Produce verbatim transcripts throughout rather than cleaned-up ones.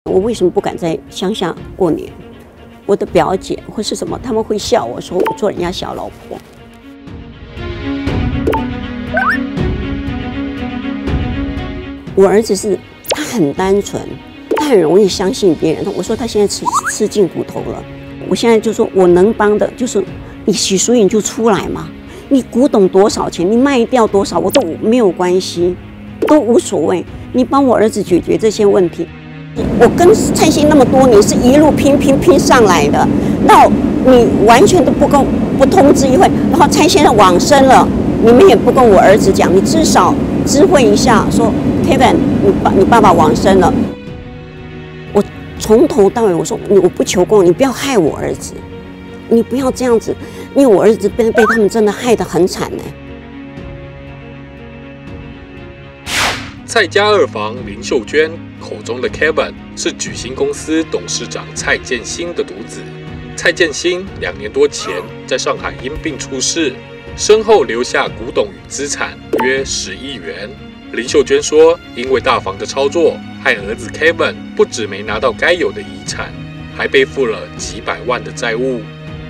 我为什么不敢在乡下过年？我的表姐或是什么，他们会笑我说我做人家小老婆。我儿子是他很单纯，他很容易相信别人。我说他现在吃吃尽骨头了，我现在就说我能帮的就是你洗赎银就出来嘛，你古董多少钱，你卖掉多少我都没有关系，都无所谓。你帮我儿子解决这些问题。我跟蔡欣那么多年是一路拼拼拼上来的，那你完全都不跟不通知一会，然后蔡先生往生了，你们也不跟我儿子讲，你至少知会一下，说 Kevin， 你爸你爸爸往生了。我从头到尾我说我不求供，你不要害我儿子，你不要这样子，因为我儿子被被他们真的害得很惨呢。 蔡家二房林秀娟口中的 Kevin 是举兴公司董事长蔡建兴的独子。蔡建兴两年多前在上海因病出世，身后留下古董与资产约十亿元。林秀娟说，因为大房的操作，害儿子 Kevin 不止没拿到该有的遗产，还背负了几百万的债务。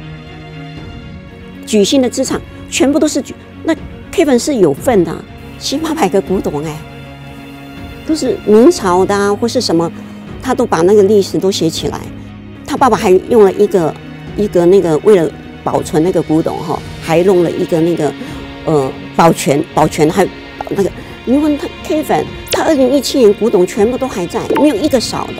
举兴的资产全部都是举，那 Kevin 是有份的，七八百个古董哎。都是明朝的啊，或是什么，他都把那个历史都写起来。他爸爸还用了一个一个那个，为了保存那个古董哈，还弄了一个那个呃保全保全还那个。你问他 Kevin， 他二零一七年古董全部都还在，没有一个少的。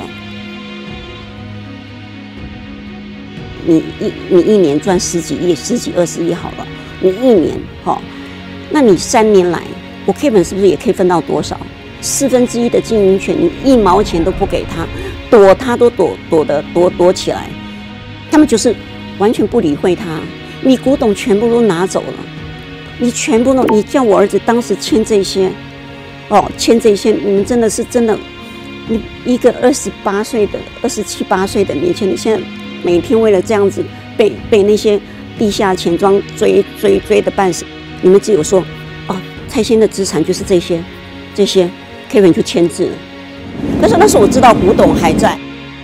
你一你一年赚十几亿、十几二十亿好了，你一年哈，那你三年来，我 Kevin 是不是也可以分到多少？四分之一的经营权，你一毛钱都不给他，躲他都躲躲的躲躲起来，他们就是完全不理会他。你古董全部都拿走了，你全部都，你叫我儿子当时签这些，哦，签这些，你们真的是真的，你一个二十八岁的、二十七八岁的年轻人，现在每天为了这样子被被那些地下钱庄追追追的半死，你们只有说，哦，蔡先的资产就是这些，这些。Kevin 就签字了，但是那时候我知道古董还在，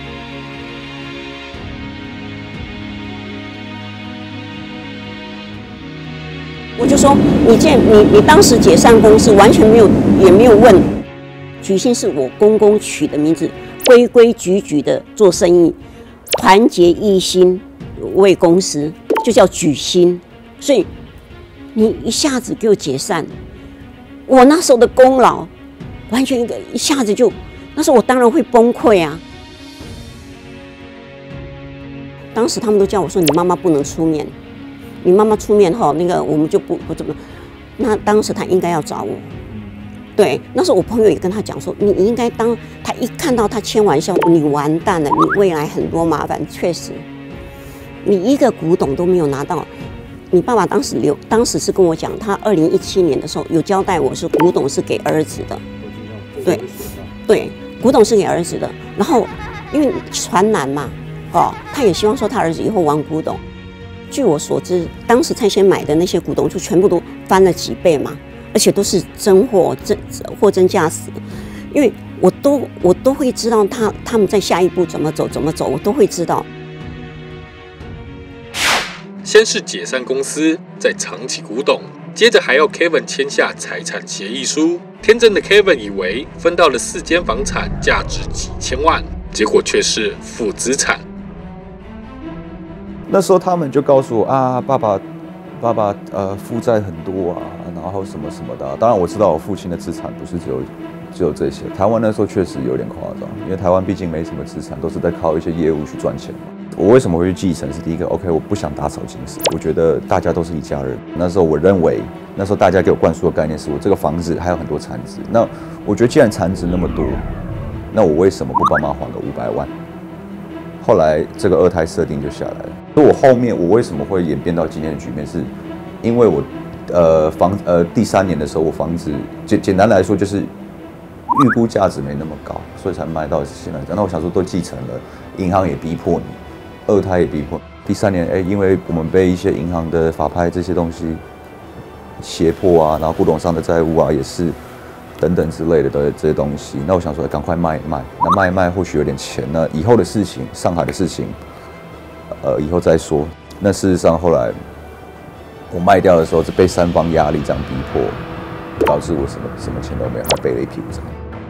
我就说你见你你当时解散公司完全没有也没有问，举兴是我公公取的名字，规规矩矩的做生意，团结一心为公司，就叫举兴，所以你一下子给我解散，我那时候的功劳。完全一个一下子就，那时候我当然会崩溃啊！当时他们都叫我说：“你妈妈不能出面，你妈妈出面后，那个我们就不不怎么。”那当时他应该要找我，对，那时候我朋友也跟他讲说：“你应该当他一看到他签玩笑，你完蛋了，你未来很多麻烦。”确实，你一个古董都没有拿到。你爸爸当时留，当时是跟我讲，他二零一七年的时候有交代我是古董是给儿子的。对，对，古董是给儿子的。然后，因为传男嘛，哦，他也希望说他儿子以后玩古董。据我所知，当时蔡先买的那些古董就全部都翻了几倍嘛，而且都是真货，真货真价实。因为我都我都会知道他他们在下一步怎么走怎么走，我都会知道。 先是解散公司，再藏起古董。接着还要 Kevin 签下财产协议书，天真的 Kevin 以为分到了四间房产，价值几千万，结果却是负资产。 那时候他们就告诉我啊，爸爸，爸爸呃负债很多啊，然后什么什么的、啊。当然我知道我父亲的资产不是只有只有这些，台湾那时候确实有点夸张，因为台湾毕竟没什么资产，都是在靠一些业务去赚钱嘛。我为什么会去继承？是第一个 ，OK， 我不想打草惊蛇，我觉得大家都是一家人。那时候我认为，那时候大家给我灌输的概念是我这个房子还有很多残值。那我觉得既然残值那么多，那我为什么不帮忙还个五百万？后来这个二胎设定就下来了。所以我后面我为什么会演变到今天的局面，是因为我呃房呃第三年的时候，我房子简简单来说就是预估价值没那么高，所以才卖到现在。那我想说都继承了，银行也逼迫你。二胎也逼迫，第三年，哎，因为我们被一些银行的法拍这些东西胁迫啊，然后不懂上的债务啊，也是等等之类的的这些东西。那我想说，赶快卖一卖，那卖一卖或许有点钱。那以后的事情，上海的事情，呃，以后再说。那事实上后来我卖掉的时候，是被三方压力这样逼迫，导致我什么什么钱都没有，还背了一屁股债。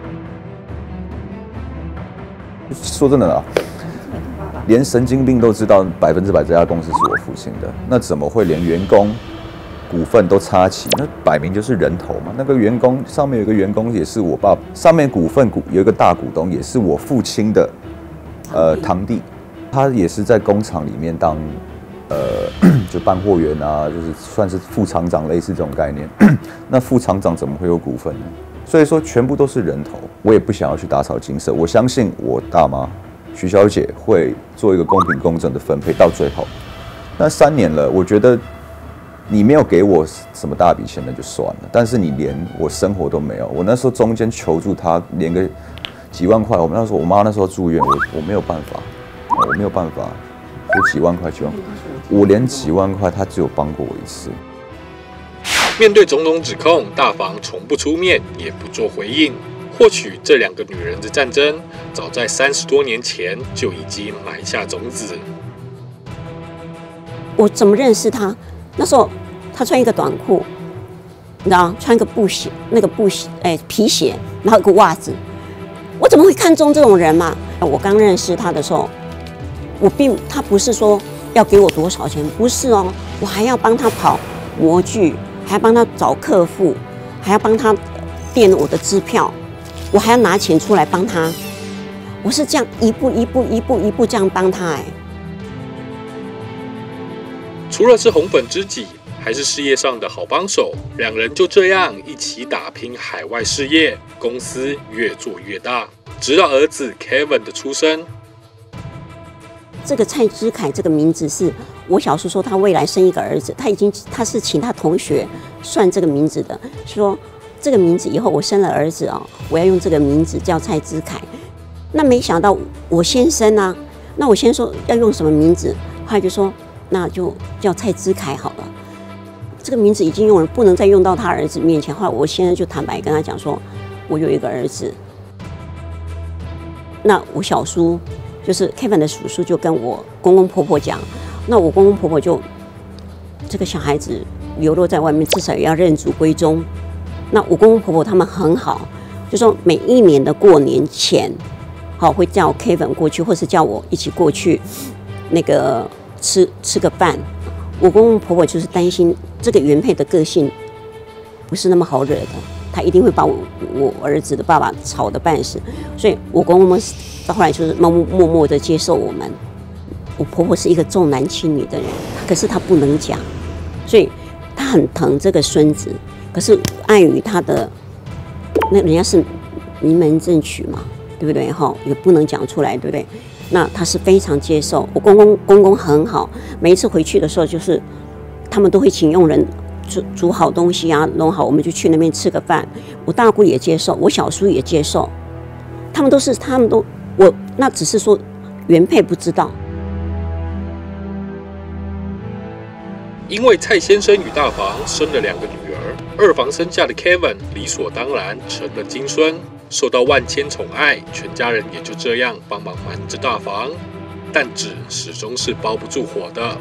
说真的啊，连神经病都知道百分之百这家公司是我父亲的，那怎么会连员工股份都插旗？那摆明就是人头嘛。那个员工上面有一个员工也是我爸，上面股份股有一个大股东也是我父亲的呃堂弟，他也是在工厂里面当呃就搬货员啊，就是算是副厂长类似这种概念。那副厂长怎么会有股份呢？所以说全部都是人头，我也不想要去打草惊蛇。我相信我大妈徐小姐会做一个公平公正的分配到最后。那三年了，我觉得你没有给我什么大笔钱那就算了，但是你连我生活都没有。我那时候中间求助他，连个几万块，我们那时候我妈那时候住院，我我没有办法，我没有办法，就几万块几万块，我连几万块他只有帮过我一次。 面对种种指控，大房从不出面，也不做回应。或许这两个女人的战争，早在三十多年前就已经埋下种子。 我怎么认识他？那时候他穿一个短裤，你知道，穿一个布鞋，那个布鞋，哎，皮鞋，然后一个袜子。我怎么会看中这种人嘛？我刚认识他的时候，我并他不是说要给我多少钱，不是哦，我还要帮他跑模具。还要帮他找客户，还要帮他垫我的支票，我还要拿钱出来帮他。我是这样一步一步一步一步这样帮他哎。 除了是红粉知己，还是事业上的好帮手，两人就这样一起打拼海外事业，公司越做越大，直到儿子 Kevin 的出生。 这个蔡之凯这个名字是我小叔说他未来生一个儿子，他已经他是请他同学算这个名字的，说这个名字以后我生了儿子哦，我要用这个名字叫蔡之凯。那没想到我先生啊，那我先说要用什么名字，后来就说那就叫蔡之凯好了。这个名字已经用了，不能再用到他儿子面前。后来我先生就坦白跟他讲说，我有一个儿子。那我小叔。就是 Kevin 的叔叔就跟我公公婆婆讲，那我公公婆婆就这个小孩子流落在外面，至少也要认祖归宗。那我公公婆婆他们很好，就说每一年的过年前，好会叫 Kevin 过去，或是叫我一起过去，那个吃吃个饭。我公公婆婆就是担心这个原配的个性不是那么好惹的，他一定会把我我儿子的爸爸吵得半死，所以我公公到后来就是默默默默的接受我们。我婆婆是一个重男轻女的人，可是她不能讲，所以她很疼这个孙子。可是碍于她的那人家是名门正娶嘛，对不对？哈，也不能讲出来，对不对？那她是非常接受。我公公公公很好，每一次回去的时候，就是他们都会请佣人煮煮好东西啊，弄好，我们就去那边吃个饭。我大姑也接受，我小叔也接受，他们都是，他们都我那只是说原配不知道。 因为蔡先生与大房生了两个女儿，二房生下的 Kevin 理所当然成了金孙，受到万千宠爱，全家人也就这样帮忙瞒着大房，但纸始终是包不住火的。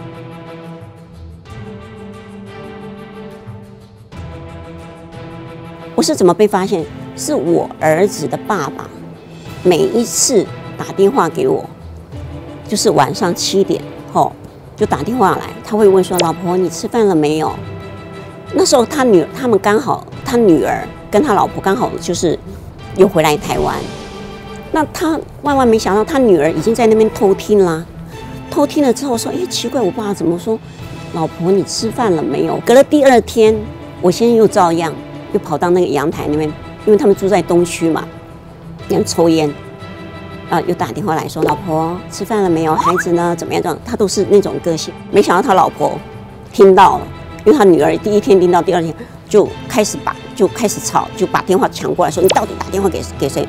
我是怎么被发现？是我儿子的爸爸每一次打电话给我，就是晚上七点后就打电话来，他会问说：“老婆，你吃饭了没有？”那时候他女他们刚好，他女儿跟他老婆刚好就是又回来台湾。那他万万没想到，他女儿已经在那边偷听啦。偷听了之后说：“哎，奇怪，我爸怎么说？老婆，你吃饭了没有？”隔了第二天，我先生又照样。又跑到那个阳台那边，因为他们住在东区嘛，然后抽烟，啊，又打电话来说：“老婆吃饭了没有？孩子呢？怎么样？”这样他都是那种个性。没想到他老婆听到了，因为他女儿第一天听到，第二天就开始把就开始吵，就把电话抢过来说：“你到底打电话给给谁？”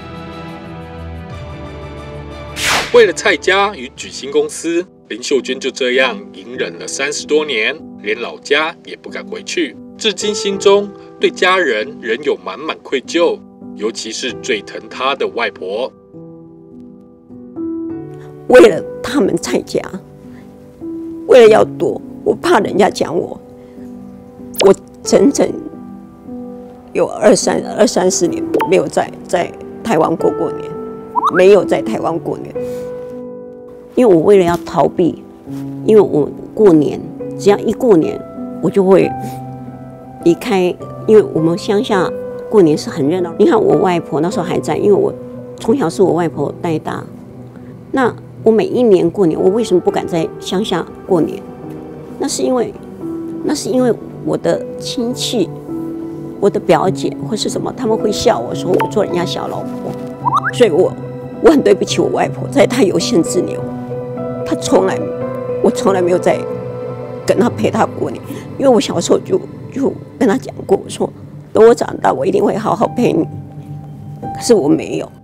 为了蔡家与举兴公司，林秀娟就这样隐忍了三十多年，连老家也不敢回去，至今心中对家人仍有满满愧疚， 尤其是最疼他的外婆。 为了他们蔡家，为了要躲，我怕人家讲我，我整整有二三二三十年没有在在台湾过过年，没有在台湾过年，因为我为了要逃避，因为我过年只要一过年，我就会离开，因为我们乡下过年是很热闹。你看我外婆那时候还在，因为我从小是我外婆带大，那。我每一年过年，我为什么不敢在乡下过年？那是因为，那是因为我的亲戚、我的表姐或是什么，他们会笑我说我做人家小老婆，所以我我很对不起我外婆，在她有生之年，她从来我从来没有在跟她陪她过年，因为我小时候就就跟她讲过，我说等我长大，我一定会好好陪你，可是我没有。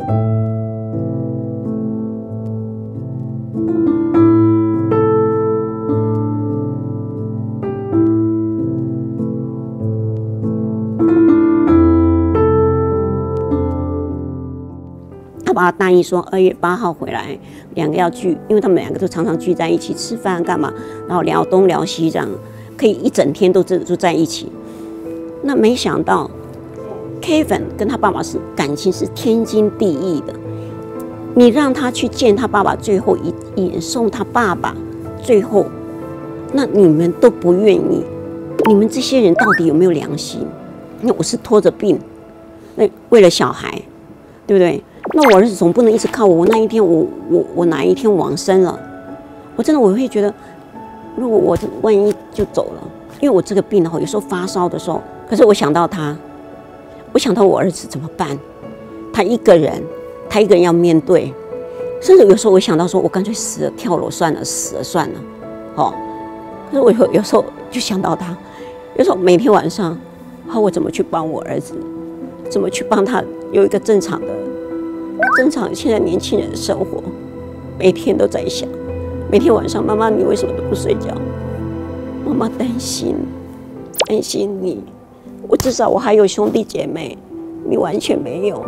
他爸爸答应说二月八号回来，两个要聚，因为他们两个都常常聚在一起吃饭干嘛，然后聊东聊西，这样可以一整天都都在一起。那没想到 Kevin 跟他爸爸是感情是天经地义的，你让他去见他爸爸最后一一眼，送他爸爸最后，那你们都不愿意，你们这些人到底有没有良心？那我是拖着病，那为了小孩，对不对？那我儿子总不能一直靠我。我那一天我，我我我哪一天往生了，我真的我会觉得，如果我万一就走了，因为我这个病的话，有时候发烧的时候，可是我想到他，我想到我儿子怎么办？他一个人，他一个人要面对，甚至有时候我想到说，我干脆死了，跳楼算了，死了算了，哦。可是我有有时候就想到他，有时候每天晚上，好，我怎么去帮我儿子，怎么去帮他有一个正常的。正常现在年轻人的生活，每天都在想，每天晚上，妈妈你为什么都不睡觉？妈妈担心，担心你。我至少我还有兄弟姐妹，你完全没有。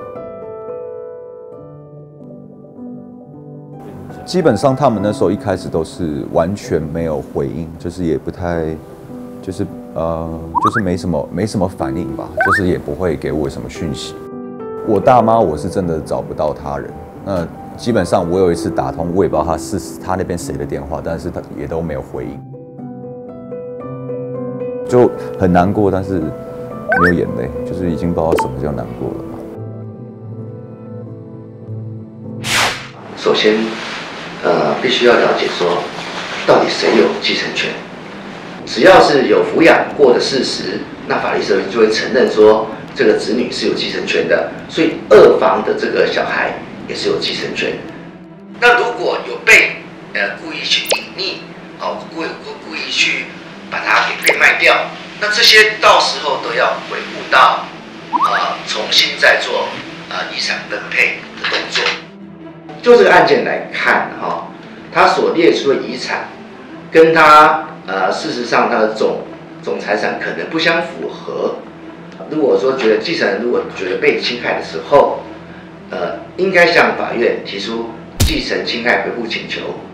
基本上他们那时候一开始都是完全没有回应，就是也不太，就是呃，就是没什么没什么反应吧，就是也不会给我什么讯息。我大妈我是真的找不到他人，那基本上我有一次打通，我也不知道他是他那边谁的电话，但是他也都没有回应，就很难过，但是没有眼泪，就是已经不知道什么叫难过了吧。 首先，呃，必须要了解说，到底谁有继承权？只要是有抚养过的事实，那法律社会就会承认说。这个子女是有继承权的，所以二房的这个小孩也是有继承权。那如果有被呃故意去隐匿，哦，故意故意去把它给变卖掉，那这些到时候都要回顾到呃重新再做呃遗产分配的动作。就这个案件来看，哈、哦，他所列出的遗产跟他呃事实上他的总总财产可能不相符合。如果说觉得继承人如果觉得被侵害的时候，呃，应该向法院提出继承侵害回复请求。